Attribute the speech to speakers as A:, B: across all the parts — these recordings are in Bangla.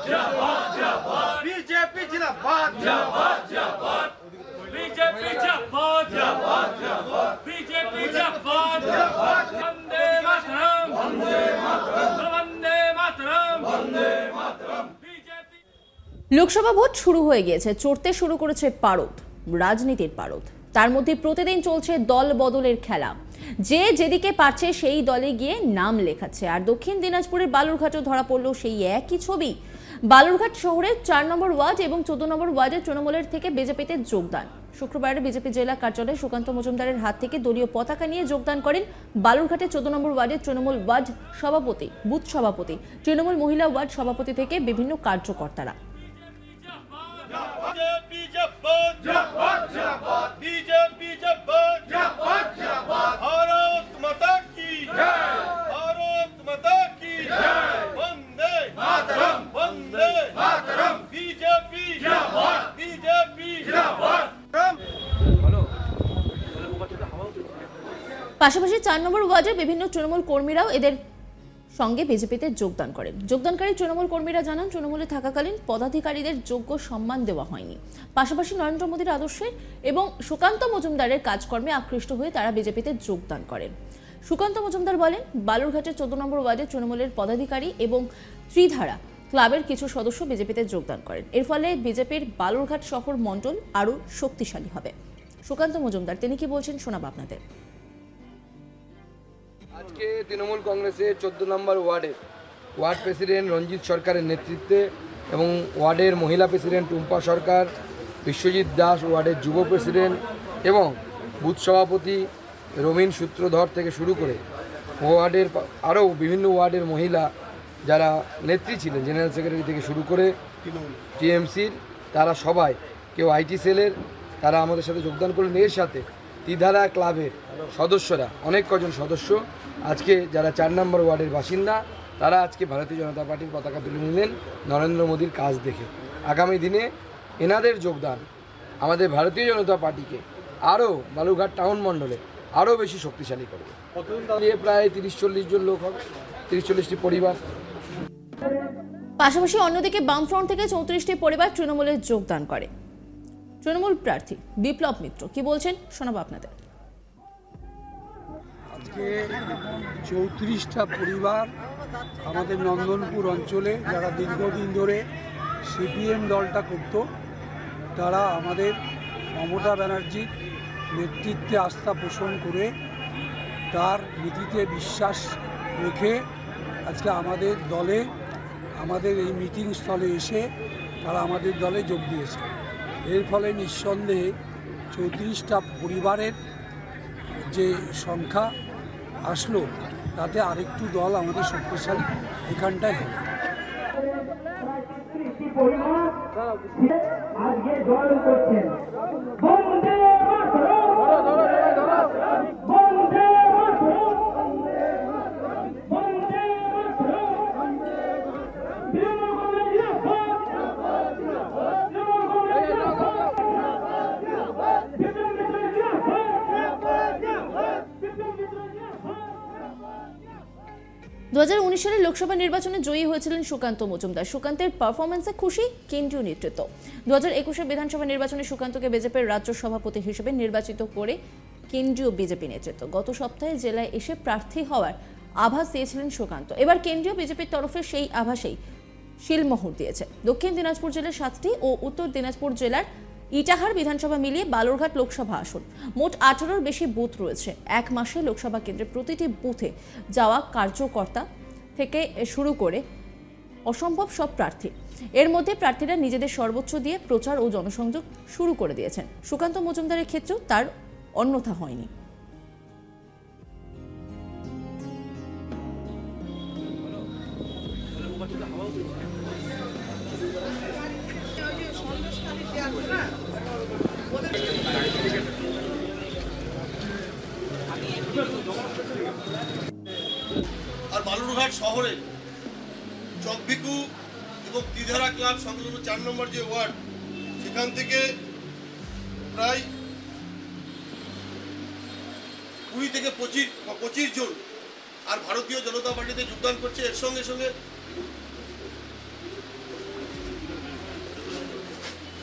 A: बीजेपी जिंदाबाद
B: बीजेपी जिंदाबाद बीजेपी जिंदाबाद वंदे मातरम वंदे मातरम वंदे मातरम बीजेपी।
C: লোকসভা ভোট শুরু হয়ে গিয়েছে, চড়তে শুরু করেছে পারদ, রাজনীতির পারদ। তার মধ্যে প্রতিদিন চলছে দল বদলের খেলা। যে যেদিকে পারছে সেই দলে গিয়ে নাম লেখাচ্ছে। আর দক্ষিণ দিনাজপুরের বালুরঘাটও ধরা পড়ল সেই একই ছবি। বালুরঘাট শহরের 4 নম্বর ওয়ার্ড এবং 14 নম্বর ওয়ার্ডে তৃণমূলের থেকে বিজেপিতে যোগদান। শুক্রবার বিজেপি জেলা কার্যালয়ে সুকান্ত মজুমদারের হাত থেকে দলীয় পতাকা নিয়ে যোগদান করেন বালুরঘাটের 14 নম্বর ওয়ার্ডের তৃণমূল ওয়ার্ড সভাপতি, বুথ সভাপতি, তৃণমূল মহিলা ওয়ার্ড সভাপতি থেকে বিভিন্ন কার্যকর্তারা। পাশাপাশি 4 নম্বর ওয়ার্ডের বিভিন্ন তৃণমূল কর্মীরাও এদের সঙ্গে বিজেপিতে যোগদান করেন। যোগদানকারী তৃণমূল কর্মীরা জানান, তৃণমূলে থাকাকালীন পদাধিকারীদের যোগ্য সম্মান দেওয়া হয়নি। পাশাপাশি নরেন্দ্র মোদীর আদর্শে এবং সুকান্ত মজুমদারের কাজকর্মে আকৃষ্ট হয়ে তারা বিজেপিতে যোগদান করেন। সুকান্ত মজুমদার বলেন, বালুরঘাটের 14 নম্বর ওয়ার্ডে তৃণমূলের পদাধিকারী এবং ত্রিধারা ক্লাবের কিছু সদস্য বিজেপিতে যোগদান করেন। এর ফলে বিজেপির বালুরঘাট শহর মণ্ডল আরও শক্তিশালী হবে। সুকান্ত মজুমদার তিনি কি বলছেন শোনাব আপনাদের।
D: আজকে তৃণমূল কংগ্রেসের 14 নম্বর ওয়ার্ডের ওয়ার্ড প্রেসিডেন্ট রঞ্জিত সরকারের নেতৃত্বে এবং ওয়ার্ডের মহিলা প্রেসিডেন্ট টুম্পা সরকার, বিশ্বজিৎ দাস ওয়ার্ডের যুব প্রেসিডেন্ট এবং বুথ সভাপতি রবীন সূত্রধর থেকে শুরু করে ওয়ার্ডের আরও বিভিন্ন ওয়ার্ডের মহিলা যারা নেত্রী ছিলেন, জেনারেল সেক্রেটারি থেকে শুরু করে টিএমসির, তারা সবাই, কেউ আইটি সেলের, তারা আমাদের সাথে যোগদান করলেন। এর সাথে ত্রিধারা ক্লাবের সদস্যরা, অনেক কজন সদস্য আজকে যারা 4 নম্বর ওয়ার্ডের বাসিন্দা, তারা আজকে ভারতীয় জনতা পার্টির পতাকা তুলে নিলেন নরেন্দ্র মোদীর কাজ দেখে। আগামী দিনে এনাদের যোগদান আমাদের ভারতীয় জনতা পার্টিকে আরও বালুরঘাট টাউন মণ্ডলে আরও বেশি শক্তিশালী করবে। দিয়ে প্রায় 30-40 জন লোক হবে, 30-40টি পরিবার।
C: পাশাপাশি অন্যদিকে বামফ্রন্ট থেকে 34টি পরিবার তৃণমূলে যোগদান করে। তৃণমূল প্রার্থী বিপ্লব মিত্র কি বলছেন শোনাবো আপনাদের।
E: আজকে 34টা পরিবার আমাদের নন্দনপুর অঞ্চলে যারা দীর্ঘদিন ধরে সিপিএম দলটা করত, তারা আমাদের মমতা ব্যানার্জির নেতৃত্বে আস্থা পোষণ করে তার নীতিতে বিশ্বাস রেখে আজকে আমাদের দলে, আমাদের এই মিটিং স্থলে এসে তারা আমাদের দলে যোগ দিয়েছে। এর ফলে নিঃসন্দেহে 34টা পরিবারের যে সংখ্যা আসলো, তাতে আরেকটু দল আমাদের শক্তিশালী এখানটায় হবে।
C: দু 2019 সালের লোকসভা নির্বাচনে জয়ী হয়েছিলেন সুকান্ত মজুমদার। সুকান্তের পারফরমেন্সে খুশি কেন্দ্রীয় নেতৃত্ব। 2021 বিধানসভা নির্বাচনে সুকান্তকে বিজেপির রাজ্য সভাপতি হিসেবে নির্বাচিত করে কেন্দ্রীয় বিজেপি নেতৃত্ব। গত সপ্তাহে জেলায় এসে প্রার্থী হওয়ার আভাস দিয়েছিলেন সুকান্ত। এবার কেন্দ্রীয় বিজেপির তরফে সেই আভাসেই শিলমোহর দিয়েছে। দক্ষিণ দিনাজপুর জেলার 7টি ও উত্তর দিনাজপুর জেলার ইটাহার বিধানসভা মিলিয়ে বালুরঘাট লোকসভা আসন, মোট 18-র বেশি বুথ রয়েছে। এক মাসে লোকসভা কেন্দ্রে প্রতিটি বুথে যাওয়া কার্যকর্তা থেকে শুরু করে অসম্ভব সব প্রার্থী। এর মধ্যে প্রার্থীরা নিজেদের সর্বোচ্চ দিয়ে প্রচার ও জনসংযোগ শুরু করে দিয়েছেন। সুকান্ত মজুমদারের ক্ষেত্রেও তার অন্যথা হয়নি।
F: আর বালুরঘাট শহরে চকভিকু এবং ত্রিধারা ক্লাব সংলগ্ন 4 নম্বর যে ওয়ার্ড, সেখান থেকে প্রায় 20 থেকে 25 জন আর ভারতীয় জনতা পার্টিতে যোগদান করছে। এর সঙ্গে সঙ্গে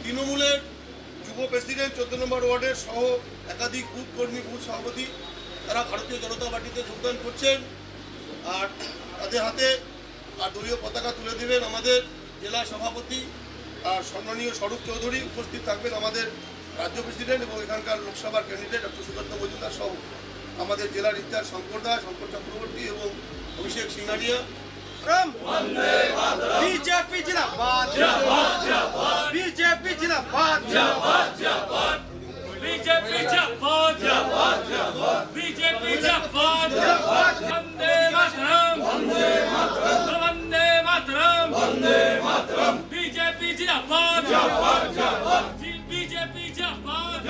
F: তৃণমূলের যুব প্রেসিডেন্ট 14 নম্বর ওয়ার্ডের সহ একাধিক বুথ কর্মী, বুথ সভাপতি তারা ভারতীয় জনতা পার্টিতে যোগদান করছেন। আর তাদের হাতে দলীয় পতাকা তুলে দেবেন আমাদের জেলা সভাপতি আর সম্মানীয় স্বরূপ চৌধুরী। উপস্থিত থাকবেন আমাদের রাজ্য প্রেসিডেন্ট এবং এখানকার লোকসভার ক্যান্ডিডেট ডক্টর সুকান্ত মজুমদার সহ আমাদের জেলার ইনচার্জ শঙ্কর দাস, শঙ্কর চক্রবর্তী এবং অভিষেক সিংহানিয়া।
A: बीजेपी जिंदाबाद बीजेपी जिंदाबाद
B: बीजेपी जिंदाबाद बीजेपी जिंदाबाद वंदे मातरम वंदे मातरम बीजेपी जिंदाबाद बीजेपी जिंदाबाद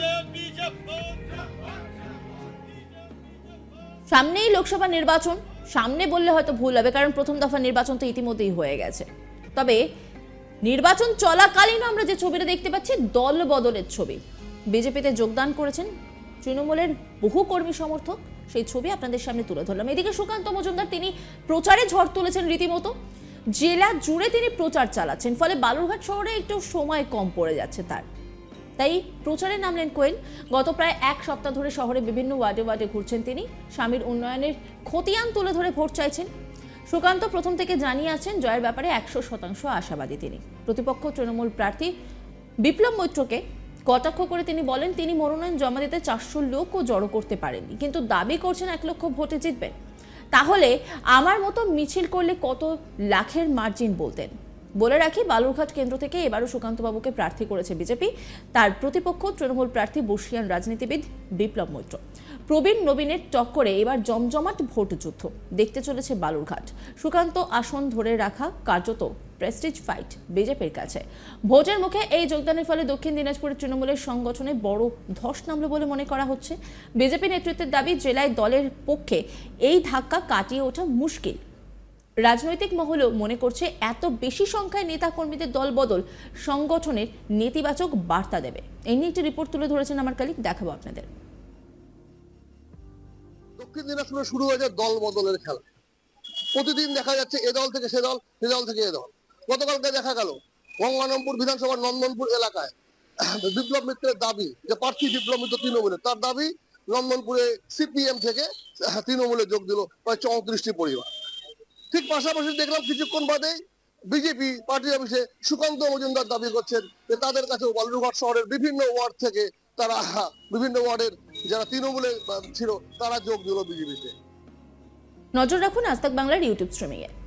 C: সামনেই লোকসভা নির্বাচন, সামনে বললে হয়তো ভুল হবে কারণ প্রথম দফা নির্বাচন তো ইতিমধ্যেই হয়ে গেছে। তবে নির্বাচন চলাকালীন আমরা যে ছবিটা দেখতে পাচ্ছি দল বদলের ছবি। বিজেপিতে যোগদান করেছেন তৃণমূলের বহু কর্মী সমর্থক, সেই ছবি আপনাদের সামনে তুলে ধরলাম। এদিকে সুকান্ত মজুমদার তিনি প্রচারে ঝড় তুলেছেন রীতিমতো, জেলা জুড়ে তিনি প্রচার চালাচ্ছেন, ফলে বালুরঘাট শহরে একটু সময় কম পড়ে যাচ্ছে তার, তাই প্রচারে নামলেন কোয়েল। গত প্রায় এক সপ্তাহ ধরে শহরে বিভিন্ন ওয়ার্ডে ওয়ার্ডে ঘুরছেন তিনি, স্বামীর উন্নয়নের খতিয়ান তুলে ধরে ভোট চাইছেন। সুকান্ত প্রথম থেকে জানিয়ে আছেন জয়ের ব্যাপারে 100% আশাবাদী তিনি। প্রতিপক্ষ তৃণমূল প্রার্থী বিপ্লব মৈত্রকে কটাক্ষ করে তিনি বলেন তিনি মনোনয়ন জমা দিতে 400 লোকও জড়ো করতে পারেননি, কিন্তু দাবি করছেন 1 লক্ষ ভোটে জিতবেন। তাহলে আমার মতো মিছিল করলে কত লাখের মার্জিন বলতেন। বলে রাখি, বালুরঘাট কেন্দ্র থেকে এবারও সুকান্তবাবুকে প্রার্থী করেছে বিজেপি। তার প্রতিপক্ষ তৃণমূল প্রার্থী বর্ষিয়ান রাজনীতিবিদ বিপ্লব মৈত্র। প্রবীণ নবীনের টক্করে এবার জমজমাট ভোট যুদ্ধ দেখতে চলেছে বালুরঘাট। সুকান্ত আসন ধরে রাখা কার্যত প্রেস্টিজ ফাইট বিজেপির কাছে। ভোটের মুখে এই যোগদানের ফলে দক্ষিণ দিনাজপুরের তৃণমূলের সংগঠনে বড় ধস নামলো বলে মনে করা হচ্ছে। বিজেপি নেতৃত্বের দাবি জেলায় দলের পক্ষে এই ধাক্কা কাটিয়ে ওঠা মুশকিল। রাজনৈতিক মহলও মনে করছে এত বেশি সংখ্যায় নেতা কর্মীদের দল বদল সংগঠনের নেতিবাচক বার্তা দেবে। এই নিয়ে একটি রিপোর্ট তুলে ধরেছেন আমার কলিগ, দেখাবো আপনাদের।
G: দক্ষিণ দিনাজপুরে শুরু হয়েছে দল বদলের খেলা। প্রতিদিন দেখা যাচ্ছে এ দল থেকে সে দল, সে দল থেকে এ দল। গতকালকে দেখা গেল গঙ্গারামপুর বিধানসভার নন্দনপুর এলাকায় বিপ্লব মিত্রের দাবি যে প্রার্থী বিপ্লব মিত্র তৃণমূলের, তার দাবি নন্দনপুরে সিপিএম থেকে তৃণমূলে যোগ দিল প্রায় 34টি পরিবার। ঠিক পাশাপাশি দেখলাম কিছুক্ষণ বাদে বিজেপি পার্টি অফিসে সুকান্ত মজুমদার দাবি করছেন যে তাদের কাছেও বালুরঘাট শহরের বিভিন্ন ওয়ার্ড থেকে তারা বিভিন্ন ওয়ার্ডের যারা তৃণমূলে ছিল তারা যোগ দিল বিজেপিতে।
C: নজর রাখুন আজ তাক বাংলার ইউটিউব স্ট্রিমিংয়ে।